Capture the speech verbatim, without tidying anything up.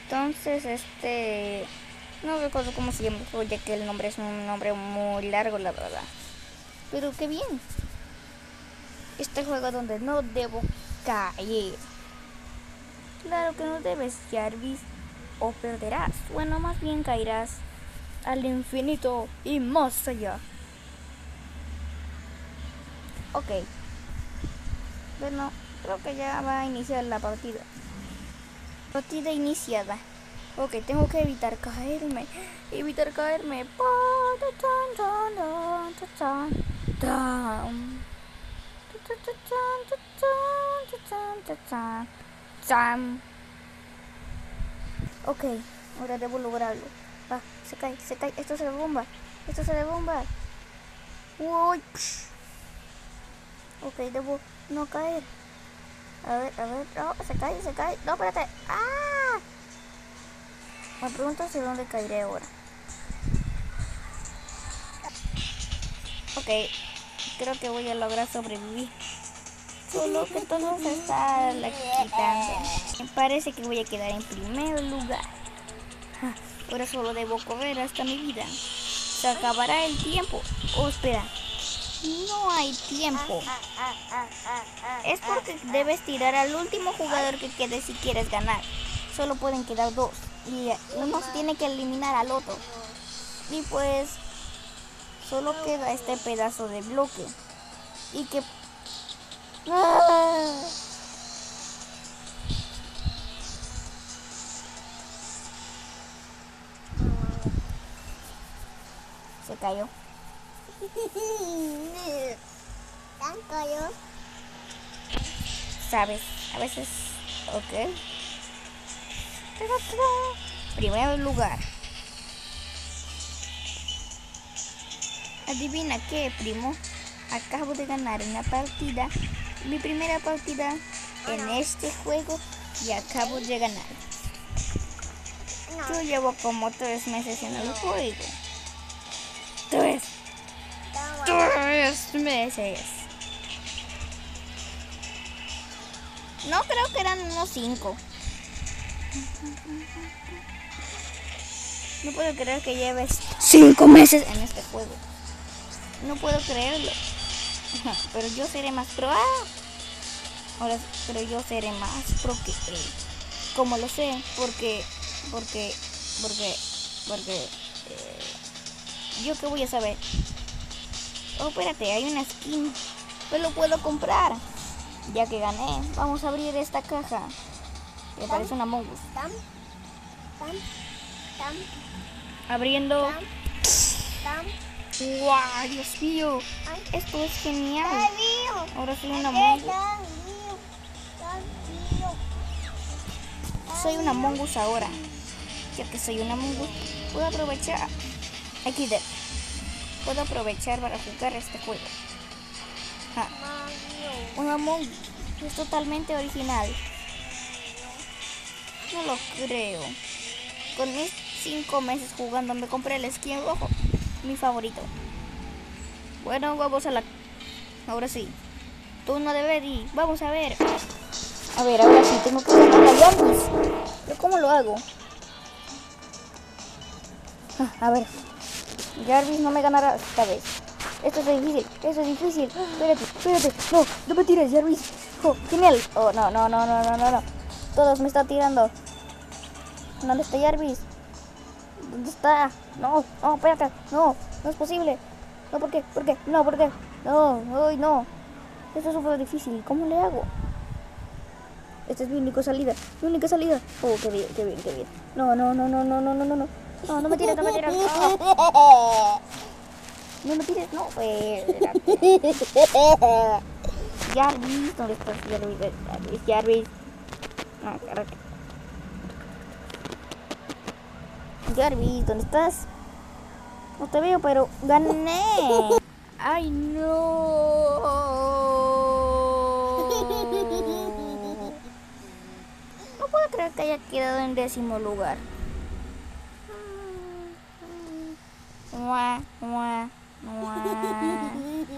Entonces, este... no recuerdo cómo se llama el juego, ya que el nombre es un nombre muy largo, la verdad. Pero qué bien. Este juego donde no debo caer. Claro que no debes, Jarvis, o perderás. Bueno, más bien caerás al infinito y más allá. Ok. Bueno, creo que ya va a iniciar la partida. Partida iniciada. Ok, tengo que evitar caerme. Evitar caerme. Ok, ahora debo lograrlo. Va, se cae, se cae. Esto se derrumba. Esto se derrumba. Uy. Ok, debo no caer. A ver, a ver. No, se cae, se cae. No, espérate. ¡Ah! Me pregunto hacia dónde caeré ahora. Ok, creo que voy a lograr sobrevivir. Solo que todo se está quitando. Me parece que voy a quedar en primer lugar. Ahora solo debo correr hasta mi vida. Se acabará el tiempo. Oh, espera. No hay tiempo. Es porque debes tirar al último jugador que quede si quieres ganar. Solo pueden quedar dos. Y uno se tiene que eliminar al otro. Y pues solo queda este pedazo de bloque. Y que... ¡Ah! Se cayó. Sabes, a veces... Ok. Primer lugar. Adivina qué, primo. Acabo de ganar una partida. Mi primera partida en este juego. Y acabo de ganar. Yo llevo como tres meses en el juego. Tres. Tres meses. No, creo que eran unos cinco. No puedo creer que lleves cinco meses en este juego. No puedo creerlo. Pero yo seré más pro. ¡Ah! Ahora, pero yo seré más pro que él. Como lo sé, porque, porque, porque, porque, eh, yo qué voy a saber. Oh, espérate, hay una skin. Pues lo puedo comprar. Ya que gané, vamos a abrir esta caja. Me parece una Among Us. Abriendo. ¡Wow! Dios mío. Esto es genial. Ahora soy una Among Us. Soy una Among Us ahora. Ya que soy una Among Us, puedo aprovechar. Aquí de. Puedo aprovechar para jugar este juego. Ah, un Among Us es totalmente original. No lo creo. Con mis cinco meses jugando me compré el skin rojo, mi favorito. Bueno, vamos a la... Ahora sí. Turno de Betty. Vamos a ver. A ver, ahora sí, tengo que ganar a Jarvis. ¿Pero cómo lo hago? Ah, a ver. Jarvis no me ganará esta vez. Esto es difícil, esto es difícil. Espérate, espérate. No, no me tires, Jarvis. Oh, genial. Oh, no, no, no, no, no, no, no. Todos me están tirando. ¿Dónde está Jarvis? ¿Dónde está? No, no, espérate. No, no es posible. No, ¿por qué? ¿Por qué? No, ¿por qué? No, no, no. Esto es súper difícil. ¿Cómo le hago? Esta es mi única salida. Mi única salida. Oh, qué bien, qué bien, qué bien. No, no, no, no, no, no, no, no. No, no me tires, no me tires. No, no me tires, no. Jarvis, ¿dónde estás? Jarvis, Jarvis, Jarvis. No, caraca. Jarvis, ¿dónde estás? No te veo, pero gané. Ay, no. No puedo creer que haya quedado en décimo lugar. Mua, mua, mua.